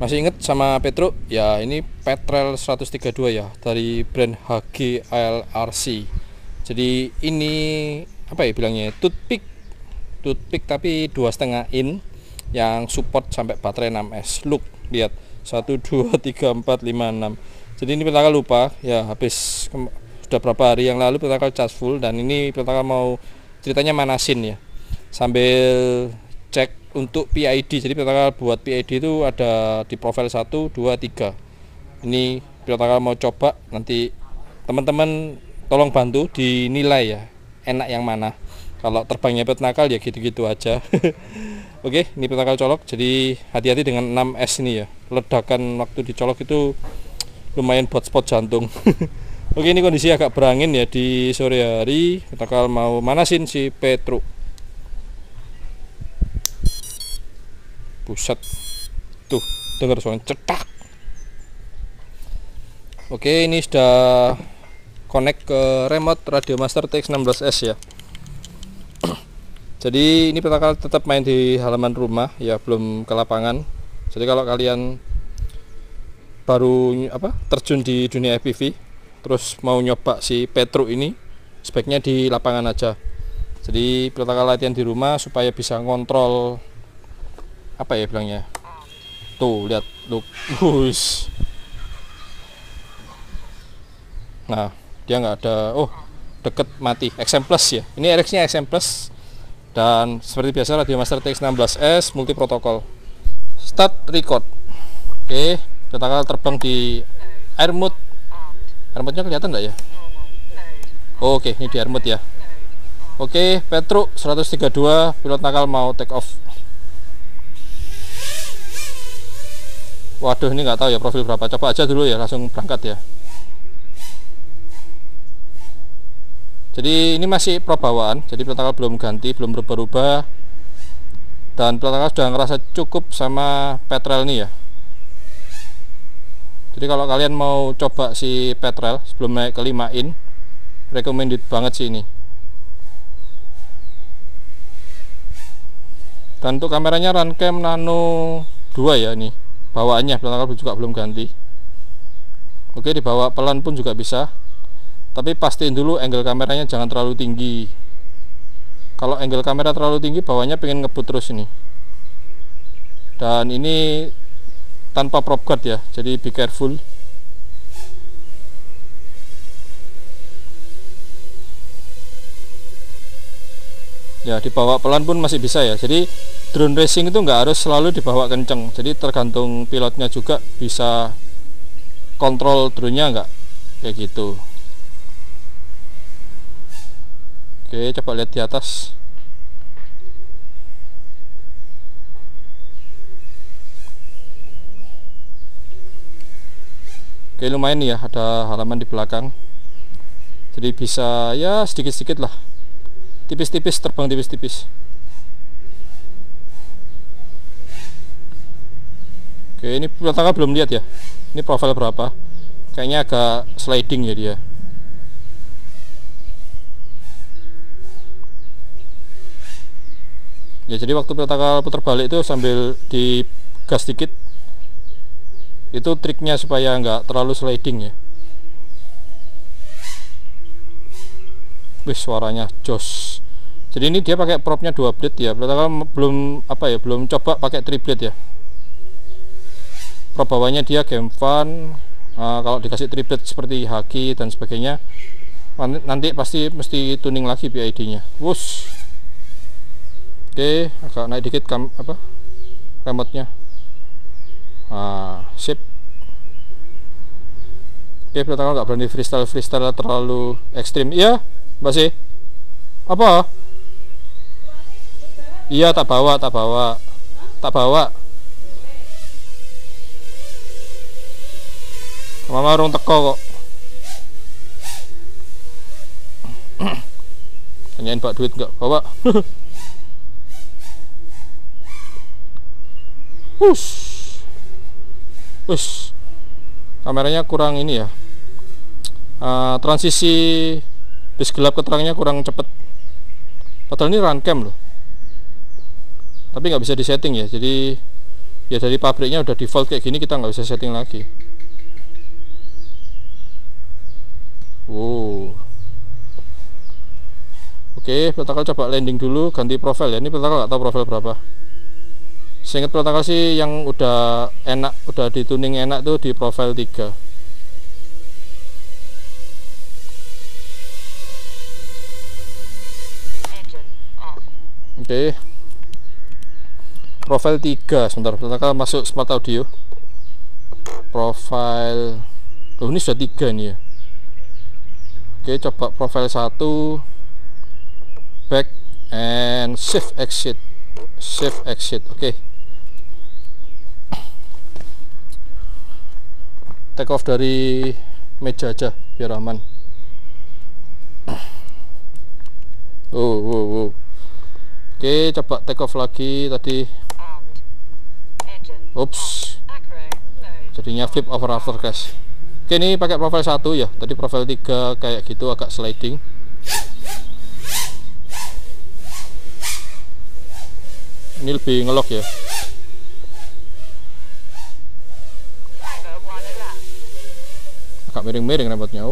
Masih inget sama Petro? Ya, ini Petrel 132 ya, dari brand HGLRC. Jadi ini apa ya bilangnya? Toothpick tapi 2,5 in yang support sampai baterai 6S. Look, lihat. 1 2 3 4 5 6. Jadi ini Petaka lupa ya, habis sudah berapa hari yang lalu Petaka charge full, dan ini Petaka mau ceritanya manasin ya. Sambil cek untuk PID. Jadi Petaka buat PID itu ada di profil 1 2 3. Ini Petaka mau coba, nanti teman-teman tolong bantu dinilai ya, enak yang mana. Kalau terbangnya pet nakal ya gitu-gitu aja. Oke, ini Petaka colok, jadi hati-hati dengan 6S ini ya. Ledakan waktu dicolok itu lumayan buat spot jantung. Oke, ini kondisi agak berangin ya di sore hari. Petaka mau manasin si Petro. Buset, tuh dengar suara cetak. Oke, ini sudah connect ke remote Radiomaster TX16S ya. Jadi ini Petaka tetap main di halaman rumah ya, belum ke lapangan. Jadi kalau kalian baru terjun di dunia FPV terus mau nyoba si Petro ini, sebaiknya di lapangan aja. Jadi Petaka latihan di rumah supaya bisa ngontrol apa ya bilangnya. Tuh lihat, look, nah dia nggak ada, deket mati. XM Plus ya, ini RX nya XM Plus, dan seperti biasa Radiomaster TX16S multi protokol. Start record. Oke, Petaka terbang di air mode. Air mode nya kelihatan nggak ya? Oke, ini di air mode ya. Oke, Petro 132 pilot nakal mau take off. Waduh, ini nggak tahu ya profil berapa. Coba aja dulu ya, langsung berangkat ya. Jadi ini masih pro bawaan, jadi Petaka belum ganti, belum berubah-ubah, dan Petaka sudah ngerasa cukup sama Petrel ini ya. Jadi kalau kalian mau coba si Petrel sebelum naik ke 5 in, recommended banget sih ini. Dan untuk kameranya Runcam Nano 2 ya, ini bawaannya Petaka juga belum ganti. Oke, dibawa pelan pun juga bisa, tapi pastiin dulu angle kameranya jangan terlalu tinggi. Kalau angle kamera terlalu tinggi, bawahnya pengen ngebut terus ini. Dan ini tanpa prop guard ya, jadi be careful. Ya, dibawa pelan pun masih bisa ya. Jadi drone racing itu nggak harus selalu dibawa kenceng, jadi tergantung pilotnya juga bisa kontrol drone-nya nggak, kayak gitu. Oke, coba lihat di atas. Oke, lumayan nih ya, ada halaman di belakang. Jadi bisa ya sedikit-sedikit lah. Tipis-tipis, terbang tipis-tipis. Oke, ini Petaka belum lihat ya. Ini profil berapa? Kayaknya agak sliding ya dia. Ya, jadi waktu Petaka putar balik itu sambil digas dikit. Itu triknya supaya nggak terlalu sliding ya. Wih, suaranya jos. Jadi ini dia pakai propnya 2 blade ya. Petaka belum belum coba pakai 3 blade ya. Prop bawahnya dia Game Fun. Kalau dikasih 3 blade seperti Haki dan sebagainya, nanti pasti mesti tuning lagi PID-nya. Wush. Oke, agak naik dikit remote-nya. Sip. Oke, Petaka nggak berani freestyle terlalu ekstrim. Iya, Mbak sih. Apa? Iya, tak bawa. Mama urung teko kok. Tanyain Pak duit nggak bawa. Wush. Kameranya kurang ini ya. Transisi bis gelap ke terangnya kurang cepet. Padahal ini Runcam loh. Tapi nggak bisa disetting ya. Jadi Ya dari pabriknya udah default kayak gini, kita nggak bisa setting lagi. Oke, protokol coba landing dulu, ganti profil ya. Ini protokol nggak tahu profil berapa. Seingat protokol sih yang udah enak, udah dituning enak tuh di profil 3. Oke. Profil 3, sebentar, protokol masuk smart audio. Profil, oh ini sudah 3 nih ya. Oke, coba profil 1, back and shift exit. Oke. Take off dari meja aja biar aman. Oke, coba take off lagi tadi. Ups, jadinya flip over after crash. Oke, ini pakai profil 1 ya. Tadi profil 3 kayak gitu, agak sliding. Ini lebih ngelok ya. Agak miring-miring remote-nya.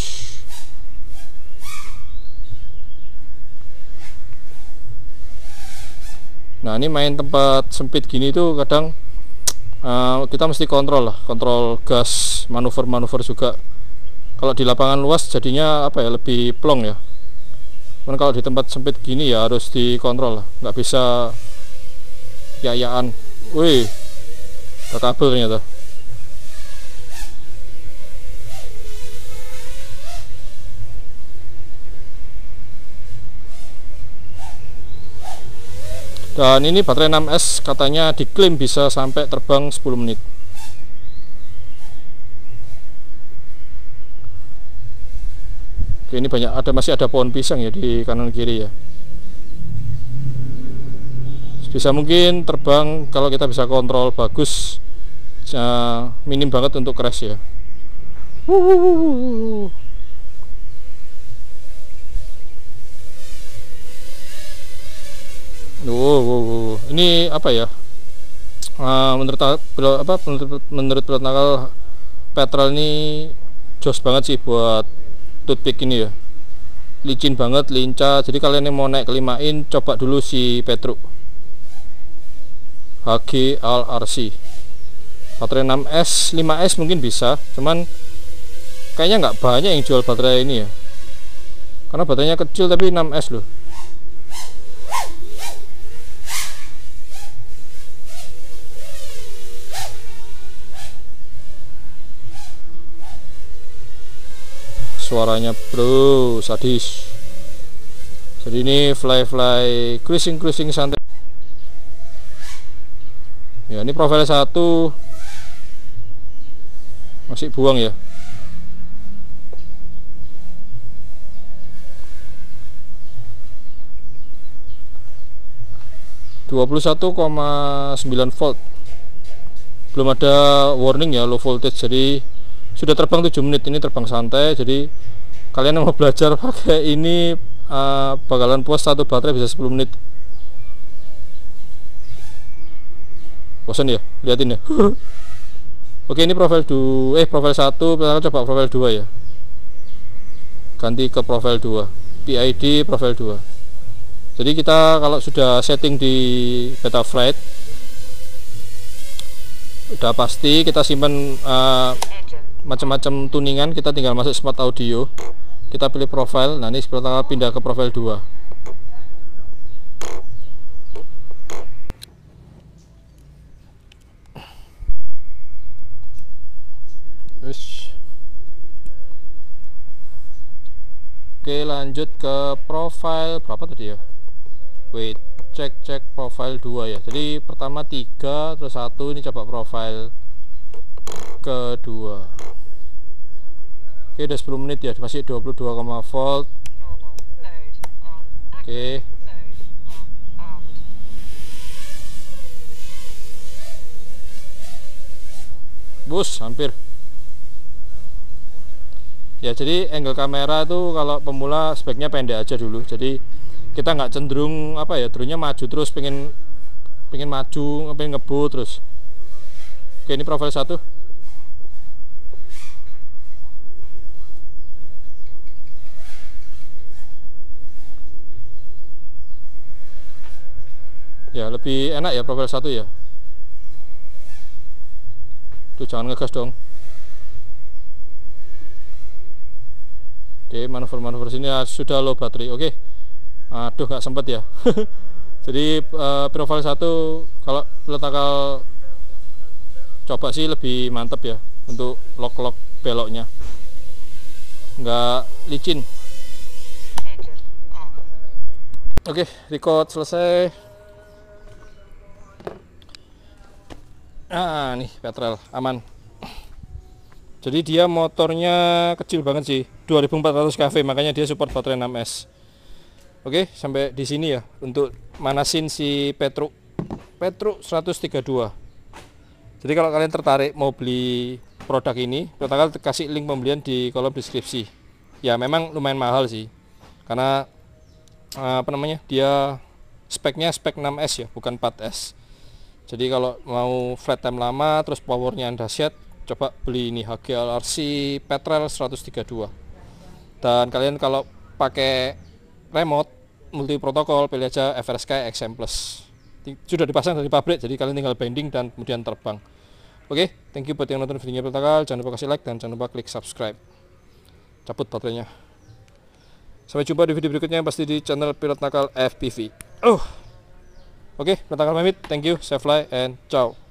Nah, ini main tempat sempit gini tuh kadang kita mesti kontrol lah, kontrol gas, manuver juga. Kalau di lapangan luas jadinya apa ya, lebih plong ya. Cuman kalau di tempat sempit gini ya harus dikontrol lah, nggak bisa yayaan. Wih, ada kabel ternyata. Dan ini baterai 6S katanya diklaim bisa sampai terbang 10 menit. Oke, ini banyak, masih ada pohon pisang ya di kanan kiri ya. Bisa mungkin terbang kalau kita bisa kontrol bagus, minim banget untuk crash ya. Ini apa ya? Menurut protokol petrol ini jos banget sih buat toothpick ini ya. Licin banget, lincah. Jadi kalian yang mau naik ke 5 in, coba dulu si Petruk HG ALRC. Baterai 6S, 5S mungkin bisa, cuman kayaknya nggak banyak yang jual baterai ini ya. Karena baterainya kecil tapi 6S loh. Suaranya bro sadis. Jadi ini fly cruising santai ya. Ini profil 1 masih buang ya. (21,9 volt). Belum ada warning ya, low voltage. Jadi sudah terbang 7 menit. Ini terbang santai. Jadi kalian yang mau belajar pakai ini bakalan puas, satu baterai bisa 10 menit. Bosan ya liatin ya. Oke, ini profil 1. Kita coba profil 2 ya. Ganti ke profil 2, PID profil 2. Jadi kita kalau sudah setting di Betaflight udah pasti kita simpan macam-macam tuningan, kita tinggal masuk smart audio, kita pilih profil. Nah, ini pertama pindah ke profil 2. Oke, lanjut ke profil berapa tadi ya? Wait, cek profil 2 ya. Jadi pertama 3 terus 1, ini coba profil kedua. Oke, udah 10 menit ya, masih 22, volt. Oke. Bus, hampir. Ya, jadi angle kamera tuh kalau pemula speknya pendek aja dulu. Jadi kita nggak cenderung apa ya, dulunya maju terus, pengen maju, pengen ngebut terus. Oke, ini profil 1. Ya, lebih enak ya profil 1 ya. Tuh, jangan ngegas dong. Oke, manuver-manuver sini ya, sudah low baterai. Oke. Aduh, nggak sempet ya. Jadi profil 1 kalau letakal coba sih lebih mantep ya untuk lock beloknya. Nggak licin. Oke, record selesai. Nih petrel aman. Jadi dia motornya kecil banget sih, 2400 kV, makanya dia support baterai 6S. Oke, sampai di sini ya untuk manasin si Petruk 132. Jadi kalau kalian tertarik mau beli produk ini, bakal kasih link pembelian di kolom deskripsi. Ya memang lumayan mahal sih, karena apa namanya, dia speknya spek 6S ya, bukan 4S. Jadi kalau mau flat time lama terus powernya dahsyat, coba beli ini HG-LRC Petrel 132. Dan kalian kalau pakai remote multi protokol, pilih aja FRSky XM Plus. Sudah dipasang dari pabrik, jadi kalian tinggal binding dan kemudian terbang. Oke, thank you buat yang nonton videonya Pilot Nakal. Jangan lupa kasih like dan jangan lupa klik subscribe. Cabut baterainya. Sampai jumpa di video berikutnya, pasti di channel Pilot Nakal FPV. Oke, Pilot Nakal pamit. Thank you, safe fly and ciao.